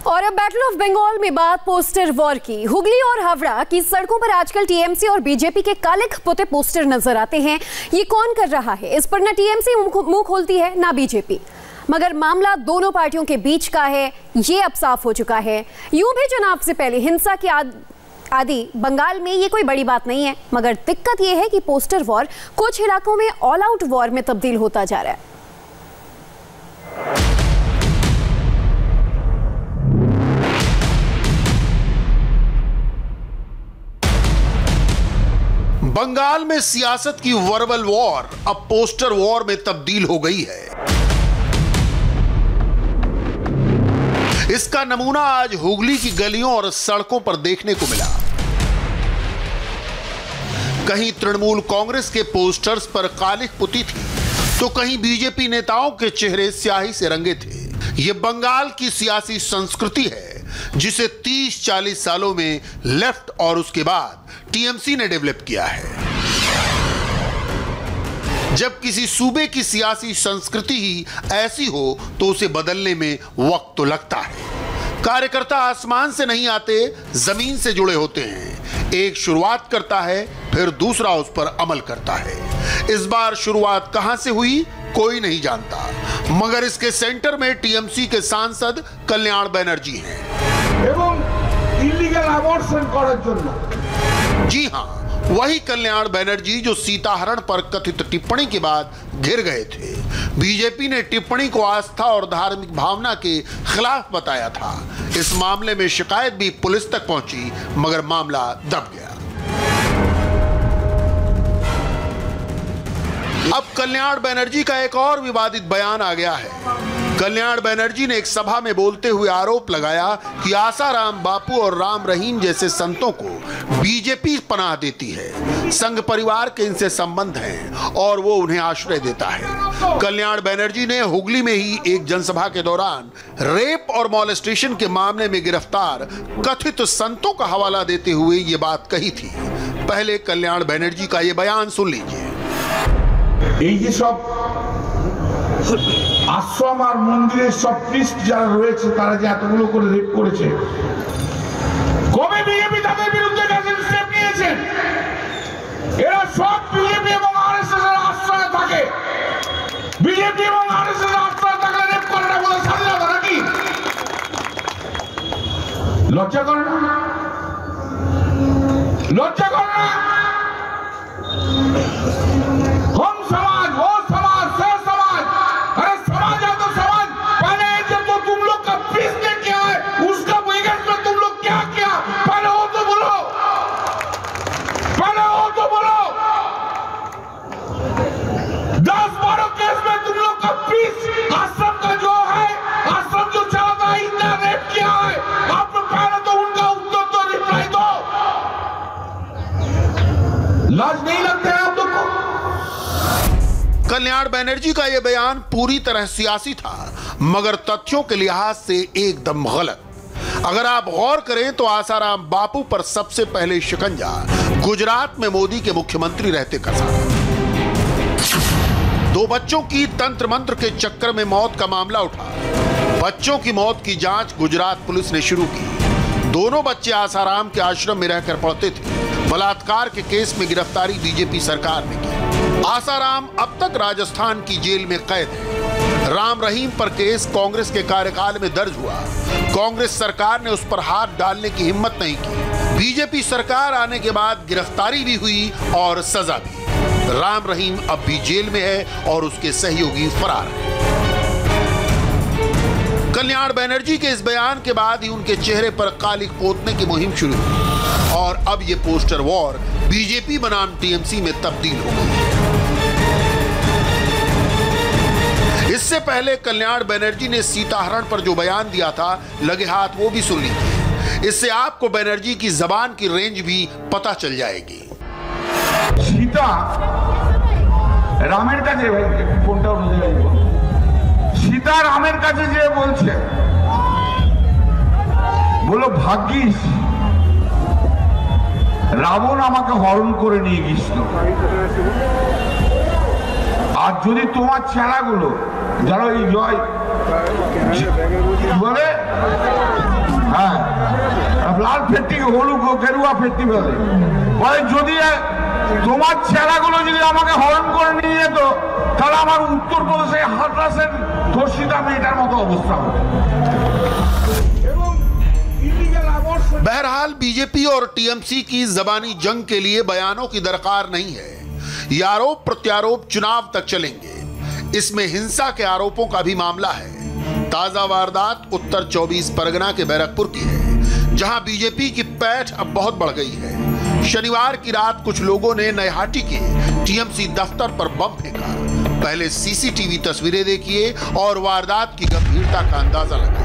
और अब battle of Bengal में बात पोस्टर वॉर की। हुगली और हावड़ा की सड़कों पर आजकल टीएमसी और बीजेपी के काले खपुते पोस्टर नजर आते हैं। ये कौन कर रहा है, इस पर ना टीएमसी मुंह खोलती है ना बीजेपी, मगर मामला दोनों पार्टियों के बीच का है, ये अब साफ हो चुका है। यूं भी चुनाव से पहले हिंसा की आदि बंगाल में ये कोई बड़ी बात नहीं है, मगर दिक्कत ये है कि पोस्टर वॉर कुछ इलाकों में ऑल आउट वॉर में तब्दील होता जा रहा है। बंगाल में सियासत की वर्बल वॉर अब पोस्टर वॉर में तब्दील हो गई है। इसका नमूना आज हुगली की गलियों और सड़कों पर देखने को मिला। कहीं तृणमूल कांग्रेस के पोस्टर्स पर कालिख पुती थी, तो कहीं बीजेपी नेताओं के चेहरे स्याही से रंगे थे। यह बंगाल की सियासी संस्कृति है जिसे 30-40 सालों में लेफ्ट और उसके बाद टीएमसी ने डेवलप किया है। जब किसी सूबे की सियासी संस्कृति ही ऐसी हो तो उसे बदलने में वक्त तो लगता है। कार्यकर्ता आसमान से नहीं आते, जमीन से जुड़े होते हैं। एक शुरुआत करता है, फिर दूसरा उस पर अमल करता है। इस बार शुरुआत कहां से हुई कोई नहीं जानता, मगर इसके सेंटर में टीएमसी के सांसद कल्याण बनर्जी हैं। जी हां, वही कल्याण बनर्जी जो सीताहरण पर कथित टिप्पणी के बाद घिर गए थे। बीजेपी ने टिप्पणी को आस्था और धार्मिक भावना के खिलाफ बताया था। इस मामले में शिकायत भी पुलिस तक पहुंची, मगर मामला दब गया। अब कल्याण बनर्जी का एक और विवादित बयान आ गया है। कल्याण बनर्जी ने एक सभा में बोलते हुए आरोप लगाया कि आसाराम बापू और राम रहीम जैसे संतों को बीजेपी पनाह देती है। संघ परिवार के इनसे संबंध हैं और वो उन्हें आश्रय देता है। कल्याण बनर्जी ने हुगली में ही एक जनसभा के दौरान रेप और मॉलेस्टेशन के मामले में गिरफ्तार कथित संतों का हवाला देते हुए ये बात कही थी। पहले कल्याण बनर्जी का ये बयान सुन लीजिए। आश्रम और मंदिर सब प्रिस्ट যারা রয়েছে তারা যে এতগুলো করে রেপ করেছে, কবে বিজেপি তাদের বিরুদ্ধে অ্যাকশন স্টেপ নিয়েছে? এরা সব বিজেপি এবং আরএসএস এর আশ্রয়ে থাকে। বিজেপি এবং আরএসএস এর আশ্রয়ে থাকলে রেপ করে না বলে স্বাধীনতা নাকি? লজ্জা করে না? লজ্জা করে না? हम समाज, वो समाज, से समाज, अरे समाज है तो समाज। पहले जब तो तुम लोग का पीस ने क्या है, उसका बिगेस्ट में तुम लोग क्या किया, पहले वो तो बोलो, पहले वो तो बोलो। 10-12 केस में तुम लोग का पीस आश्रम का जो है, आश्रम जो चलाता है, इतना रेप किया है, आप लोग पहले तो उनका उत्तर तो रिप्लाई दो। लाज नहीं लगता है आप लोग को? कल्याण बनर्जी का यह बयान पूरी तरह सियासी था, मगर तथ्यों के लिहाज से एकदम गलत। अगर आप गौर करें तो आसाराम बापू पर सबसे पहले शिकंजा गुजरात में मोदी के मुख्यमंत्री रहते कसा। 2 बच्चों की तंत्र मंत्र के चक्कर में मौत का मामला उठा। बच्चों की मौत की जांच गुजरात पुलिस ने शुरू की। दोनों बच्चे आसाराम के आश्रम में रहकर पढ़ते थे। बलात्कार के केस में गिरफ्तारी बीजेपी सरकार ने की। आसाराम अब तक राजस्थान की जेल में कैद है। राम रहीम पर केस कांग्रेस के कार्यकाल में दर्ज हुआ। कांग्रेस सरकार ने उस पर हाथ डालने की हिम्मत नहीं की। बीजेपी सरकार आने के बाद गिरफ्तारी भी हुई और सजा भी। राम रहीम अब भी जेल में है और उसके सहयोगी फरार हैं। कल्याण बनर्जी के इस बयान के बाद ही उनके चेहरे पर कालिख पोतने की मुहिम शुरू हुई और अब ये पोस्टर वॉर बीजेपी बनाम टीएमसी में तब्दील हो गई। इससे पहले कल्याण बनर्जी ने सीताहरण पर जो बयान दिया था, लगे हाथ वो भी सुन लीजिए। इससे आपको बनर्जी की जबान की रेंज भी पता चल जाएगी। सीता रामेर কাছে ফোনটা বুঝে গেল। सीता रामेर কাছে যে বলছে, বলো ভাগ্যিস রাবণ আমাকে হরণ করে নিয়ে গিয়েছিল। আর যদি তোমার ছেলেগুলো যারা এই জয় বলে লাল ফেটটিকে হলুদ গেরুয়া ফেটটি বলে। বলে যদি তোমার ছেলেগুলো যদি আমাকে হরণ করে নিয়ে যেত তাহলে আমার উত্তরপ্রদেশে হাতরাসের ধর্ষিতা মেয়েটার মতো অবস্থা হতো। बहरहाल बीजेपी और टीएमसी की जबानी जंग के लिए बयानों की दरकार नहीं है। ये आरोप प्रत्यारोप चुनाव तक चलेंगे। इसमें हिंसा के आरोपों का भी मामला है। ताजा वारदात उत्तर 24 परगना के बैरकपुर की है, जहां बीजेपी की पैठ अब बहुत बढ़ गई है। शनिवार की रात कुछ लोगों ने नयहाटी के टीएमसी दफ्तर पर बम फेंका। पहले सीसीटीवी तस्वीरें देखिए और वारदात की गंभीरता का अंदाजा लगाइए।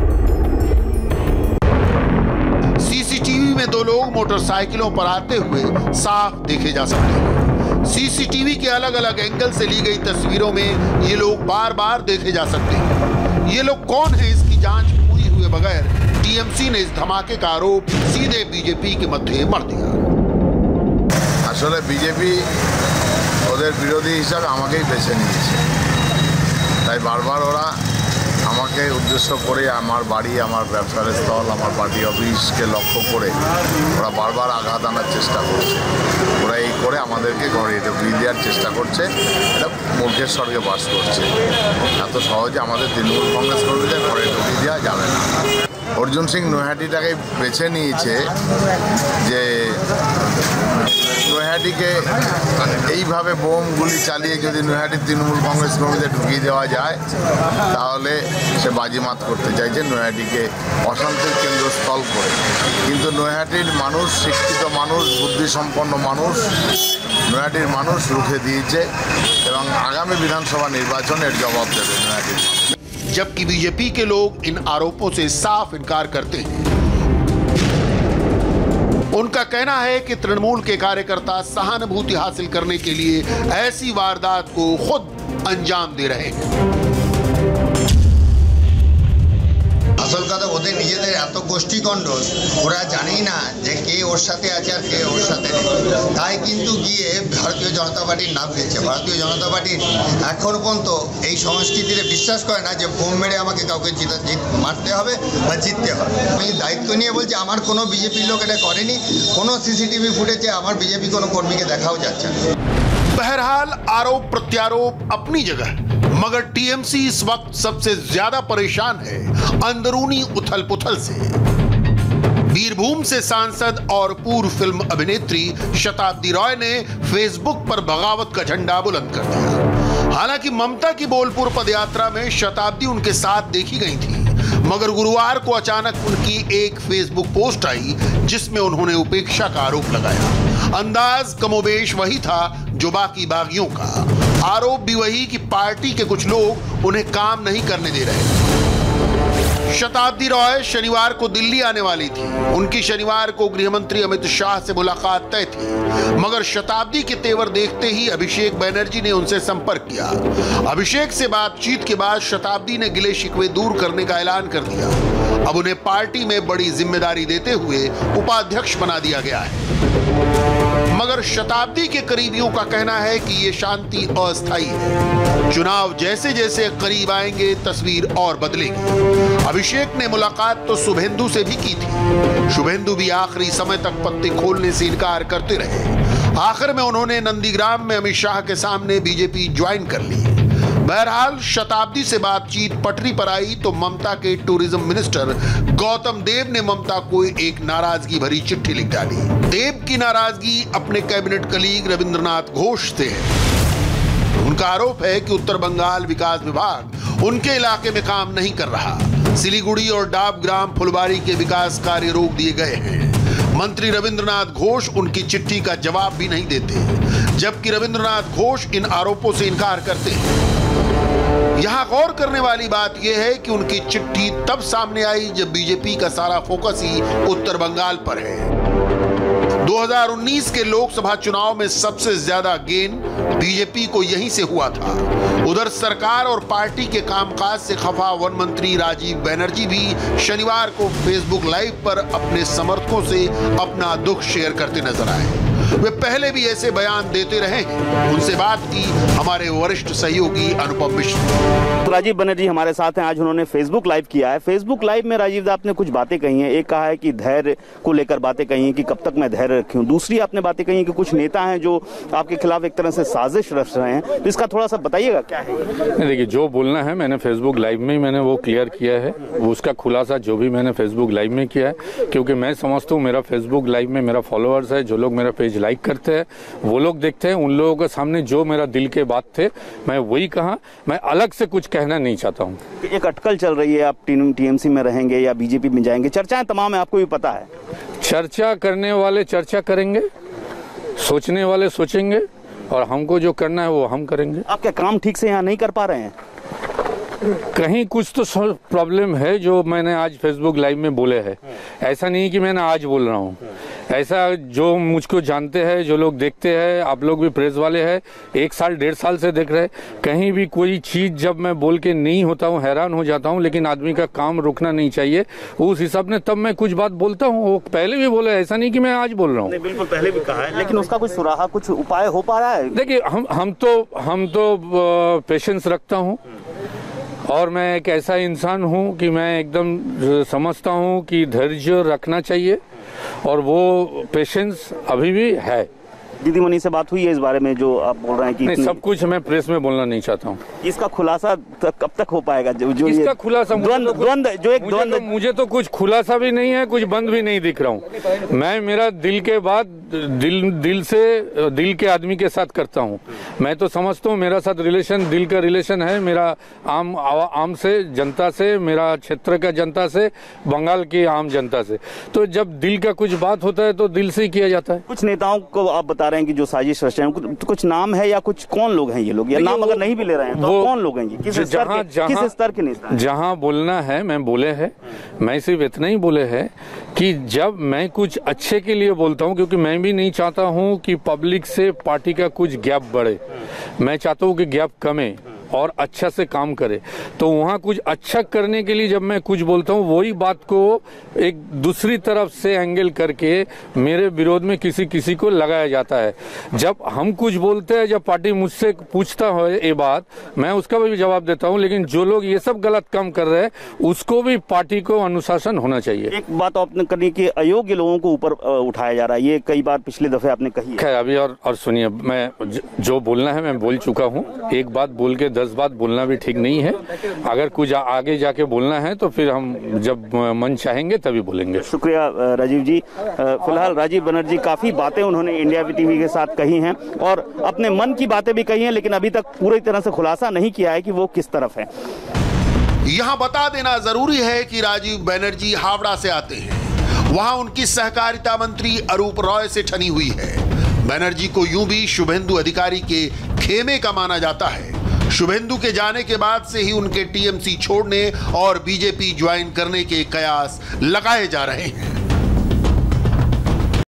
सीसीटीवी में दो लोग मोटरसाइकिलों पर आते हुए साफ देखे जा सकते हैं। सीसीटीवी के अलग अलग एंगल से ली गई तस्वीरों में ये लोग बार बार देखे जा सकते हैं। ये लोग कौन है, इसकी जांच पूरी हुए बगैर टीएमसी ने इस धमाके का आरोप सीधे बीजेपी के मध्य मर दिया। আসলে বিজেপি ওদের বিরোধী হিসাবে আমাকেই বেছে নিয়েছে, তাই বারবার ওরা আমাকে উদ্দেশ্য করে আমার বাড়ি, আমার ব্যবসার স্থল, আমার পার্টি অফিসকে লক্ষ্য করে ওরা বারবার আঘাত আনার চেষ্টা করছে। ওরা এই করে আমাদেরকে ঘরে ঢুকিয়ে দেওয়ার চেষ্টা করছে। এটা মূর্খের স্বর্গে বাস করছে। এত সহজে আমাদের তৃণমূল কংগ্রেস কর্মীদের ঘরে ঢুকিয়ে দেওয়া যাবে না। অর্জুন সিং নৈহাটিটাকে বেছে নিয়েছে যে নৈহাটিকে এইভাবে বোম গুলি চালিয়ে যদি নৈহাটির তৃণমূল কংগ্রেস কর্মীদের ঢুকিয়ে দেওয়া যায় তাহলে সে বাজিমাত করতে চাইছে নৈহাটিকে অশান্তির কেন্দ্রস্থল করে। কিন্তু নৈহাটির মানুষ, শিক্ষিত মানুষ, বুদ্ধিসম্পন্ন মানুষ, নৈহাটির মানুষ রুখে দিয়েছে এবং আগামী বিধানসভা নির্বাচনের জবাব দেবে নৈহাটির। जबकि बीजेपी के लोग इन आरोपों से साफ इनकार करते हैं। उनका कहना है कि तृणमूल के कार्यकर्ता सहानुभूति हासिल करने के लिए ऐसी वारदात को खुद अंजाम दे रहे हैं। আসল কথা ওদের নিজেদের এত গোষ্ঠীকণ্ডল, ওরা জানেই না যে কে ওর সাথে আছে আর কে ওর সাথে নেই। তাই কিন্তু গিয়ে ভারতীয় জনতা পার্টির নাম দিয়েছে। ভারতীয় জনতা পার্টির এখনো পর্যন্ত এই সংস্কৃতিতে বিশ্বাস করে না যে বোম মেরে আমাকে কাউকে মারতে হবে বা জিততে হবে। আমি দায়িত্ব নিয়ে বলছি আমার কোনো বিজেপির লোক এটা করেনি। কোনো সিসিটিভি ফুটেজে আমার বিজেপি কোনো কর্মীকে দেখাও যাচ্ছে না। बहरहाल आरोप प्रत्यारोप अपनी जगह, मगर टीएमसी इस वक्त सबसे ज्यादा परेशान है अंदरूनी उथल पुथल से। बीरभूम से सांसद और पूर्व फिल्म अभिनेत्री शताब्दी रॉय ने फेसबुक पर बगावत का झंडा बुलंद कर दिया। हालांकि ममता की बोलपुर पदयात्रा में शताब्दी उनके साथ देखी गई थी, मगर गुरुवार को अचानक उनकी एक फेसबुक पोस्ट आई जिसमें उन्होंने उपेक्षा का आरोप लगाया। अंदाज कमोबेश वही था जो बाकी बागियों का। आरोप भी वही कि पार्टी के कुछ लोग उन्हें काम नहीं करने दे रहे। शताब्दी रॉय शनिवार को दिल्ली आने वाली थी। उनकी शनिवार को गृहमंत्री अमित शाह से मुलाकात तय थी, मगर शताब्दी के तेवर देखते ही अभिषेक बनर्जी ने उनसे संपर्क किया। अभिषेक से बातचीत के बाद शताब्दी ने गिले शिकवे दूर करने का ऐलान कर दिया। अब उन्हें पार्टी में बड़ी जिम्मेदारी देते हुए उपाध्यक्ष बना दिया गया है। मगर शताब्दी के करीबियों का कहना है कि ये शांति अस्थायी है। चुनाव जैसे जैसे करीब आएंगे तस्वीर और बदलेगी। अभिषेक ने मुलाकात तो शुभेंदु से भी की थी। शुभेंदु भी आखिरी समय तक पत्ते खोलने से इनकार करते रहे। आखिर में उन्होंने नंदीग्राम में अमित शाह के सामने बीजेपी ज्वाइन कर ली। बहरहाल शताब्दी से बातचीत पटरी पर आई तो ममता के टूरिज्म मिनिस्टर गौतम देव ने ममता को एक नाराजगी भरी चिट्ठी लिख डाली। देव की नाराजगी अपने कैबिनेट कलीग रविंद्रनाथ घोष से है। उनका आरोप है कि उत्तर बंगाल विकास विभाग उनके इलाके में काम नहीं कर रहा। सिलीगुड़ी और डाबग्राम फुलबारी के विकास कार्य रोक दिए गए हैं। मंत्री रविंद्रनाथ घोष उनकी चिट्ठी का जवाब भी नहीं देते, जबकि रविंद्रनाथ घोष इन आरोपों से इनकार करते हैं। यहां गौर करने वाली बात यह है कि उनकी चिट्ठी तब सामने आई जब बीजेपी का सारा फोकस ही उत्तर बंगाल पर है। 2019 के लोकसभा चुनाव में सबसे ज्यादा गेन बीजेपी को यहीं से हुआ था। उधर सरकार और पार्टी के कामकाज से खफा वन मंत्री राजीव बनर्जी भी शनिवार को फेसबुक लाइव पर अपने समर्थकों से अपना दुख शेयर करते नजर आए। वे पहले भी ऐसे बयान देते रहे हैं। उनसे बात की हमारे वरिष्ठ सहयोगी अनुपम मिश्र। राजीव बनर्जी हमारे साथ हैं। आज उन्होंने फेसबुक लाइव किया है। फेसबुक लाइव में राजीव दा आपने कुछ बातें कही हैं। एक कहा है कि धैर्य को लेकर बातें कही हैं कि कब तक मैं धैर्य रखूं। दूसरी आपने बातें कही हैं कि कुछ नेता हैं जो आपके खिलाफ एक तरह से साजिश रच रहे हैं। तो इसका थोड़ा सा बताइएगा क्या है। देखिए, जो बोलना है मैंने फेसबुक लाइव में ही मैंने वो क्लियर किया है। उसका खुलासा जो भी मैंने फेसबुक लाइव में किया है, क्योंकि मैं समझता हूँ मेरा फेसबुक लाइव में मेरा फॉलोअर्स है, जो लोग मेरा पेज लाइक करते हैं वो लोग देखते हैं। उन लोगों के सामने जो मेरा दिल के बात थे मैं वही कहा। मैं अलग से कुछ कहना नहीं चाहता हूँ। एक अटकल चल रही है, आप टीएमसी में रहेंगे या बीजेपी में जाएंगे, चर्चाएं तमाम है, आपको भी पता है। चर्चा करने वाले चर्चा करेंगे, सोचने वाले सोचेंगे, और हमको जो करना है वो हम करेंगे। आप क्या काम ठीक से यहाँ नहीं कर पा रहे हैं? कहीं कुछ तो प्रॉब्लम है जो मैंने आज फेसबुक लाइव में बोले है। ऐसा नहीं कि मैंने आज बोल रहा हूँ। ऐसा जो मुझको जानते हैं, जो लोग देखते हैं, आप लोग भी प्रेस वाले हैं, 1 साल 1.5 साल से देख रहे हैं। कहीं भी कोई चीज जब मैं बोल के नहीं होता हूँ हैरान हो जाता हूँ, लेकिन आदमी का काम रुकना नहीं चाहिए। उस हिसाब से तब मैं कुछ बात बोलता हूँ। वो पहले भी बोला, ऐसा नहीं कि मैं आज बोल रहा हूँ। बिल्कुल पहले भी कहा है, लेकिन उसका कुछ सुराहा, कुछ उपाय हो पा रहा है? देखिए, हम तो पेशेंस रखता हूँ, और मैं एक ऐसा इंसान हूं कि मैं एकदम समझता हूं कि धैर्य रखना चाहिए, और वो पेशेंस अभी भी है। दीदी मनी से बात हुई है इस बारे में जो आप बोल रहे हैं कि नहीं, सब कुछ मैं प्रेस में बोलना नहीं चाहता हूँ। इसका खुलासा कब तक हो पाएगा? जो इसका खुलासा मुझे तो कुछ खुलासा भी नहीं है, कुछ बंद भी नहीं दिख रहा हूँ। मैं मेरा दिल के बात दिल के आदमी के साथ करता हूँ। मैं तो समझता हूँ मेरा साथ रिलेशन दिल का रिलेशन है। मेरा आम से, जनता से, मेरा क्षेत्र का जनता से, बंगाल की आम जनता से। तो जब दिल का कुछ बात होता है तो दिल से ही किया जाता है। कुछ नेताओं को आप बता रहे हैं कि जो साजिश रच रहे हैं, कुछ नाम है या कुछ कौन लोग हैं ये लोग, या नाम अगर नहीं भी ले रहे हैं तो कौन लोग हैं ये? किस स्तर के नेता? जहां बोलना है मैं बोले है। मैं सिर्फ इतना ही बोले है कि जब मैं कुछ अच्छे के लिए बोलता हूं, क्योंकि मैं भी नहीं चाहता हूं कि पब्लिक से पार्टी का कुछ गैप बढ़े। मैं चाहता हूं कि गैप कमे और अच्छा से काम करे। तो वहाँ कुछ अच्छा करने के लिए जब मैं कुछ बोलता हूँ, वही बात को एक दूसरी तरफ से एंगल करके मेरे विरोध में किसी को लगाया जाता है। जब हम कुछ बोलते हैं, जब पार्टी मुझसे पूछता है ये बात, मैं उसका भी जवाब देता हूँ। लेकिन जो लोग ये सब गलत काम कर रहे हैं, उसको भी पार्टी को अनुशासन होना चाहिए। एक बात आपने कही कि अयोग्य लोगों को ऊपर उठाया जा रहा है, ये कई बार पिछले दफे आपने कही है। अभी और सुनिए, मैं जो बोलना है मैं बोल चुका हूँ। एक बात बोल के 10 बात बोलना भी ठीक नहीं है। अगर कुछ आगे जाके बोलना है तो फिर हम जब मन चाहेंगे तभी बोलेंगे। शुक्रिया राजीव जी। फिलहाल राजीव बनर्जी काफी बातें उन्होंने इंडिया टीवी के साथ कही हैं और अपने मन की बातें भी कही हैं, लेकिन अभी तक पूरी तरह से खुलासा नहीं किया है कि वो किस तरफ है। यहां बता देना जरूरी है कि राजीव बनर्जी हावड़ा से आते हैं। वहां उनकी सहकारिता मंत्री अरूप रॉय से ठनी हुई है। बनर्जी को यूं भी शुभेंदु अधिकारी के खेमे का माना जाता है। शुभेंदु के जाने के बाद से ही उनके टीएमसी छोड़ने और बीजेपी ज्वाइन करने के कयास लगाए जा रहे हैं।